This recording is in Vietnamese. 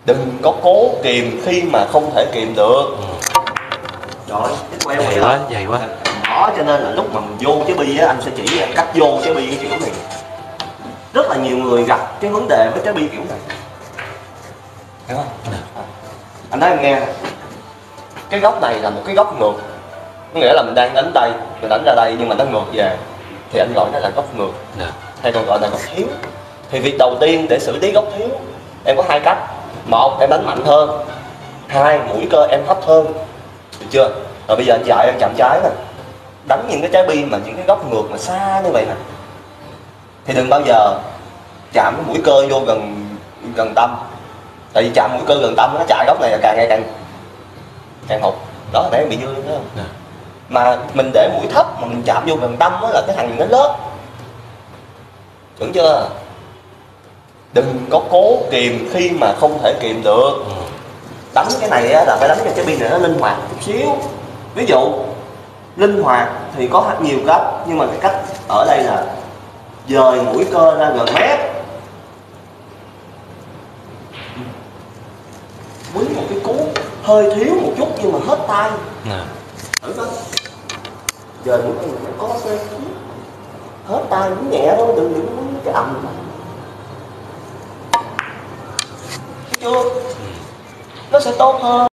Đừng có cố kìm khi mà không thể kìm được. Rồi, cái Dày quá, dày quá. đó, cho nên là lúc mà mình vô trái bi á, anh sẽ chỉ em cách vô trái bi cái kiểu này. Rất là nhiều người gặp cái vấn đề với trái bi kiểu này, hiểu không? Anh nói em nghe, cái góc này là một cái góc ngược, có nghĩa là mình đang đánh đây, mình đánh ra đây nhưng mà nó ngược về, thì anh gọi nó là góc ngược, hay còn gọi là góc thiếu. Thì việc đầu tiên để xử lý góc thiếu, em có hai cách. Một, em đánh mạnh hơn. Hai, mũi cơ em thấp hơn, được chưa? Rồi bây giờ anh dạy em chạm trái nè, đánh những cái trái bi mà những cái góc ngược mà xa như vậy nè, thì đừng bao giờ chạm cái mũi cơ vô gần tâm. Tại vì chạm mũi cơ gần tâm nó chạy góc này là càng ngày càng hụt. Đó là để em bị dư, thấy không? Mà mình để mũi thấp mà mình chạm vô gần tâm đó là cái thằng nó lớp, chuẩn chưa? Đừng có cố kìm khi mà không thể kìm được. Đánh cái này á, là phải đánh cho cái pin này nó linh hoạt chút xíu. Ví dụ linh hoạt thì có nhiều cách, nhưng mà cái cách ở đây là dời mũi cơ ra gần mép, quýnh một cái cú hơi thiếu một chút nhưng mà hết tay. Thử coi, dời mũi cơ có xe hết tay, quýnh nhẹ thôi, đừng quýnh cái ầm. Thấy chưa? Nó sẽ tốt hơn.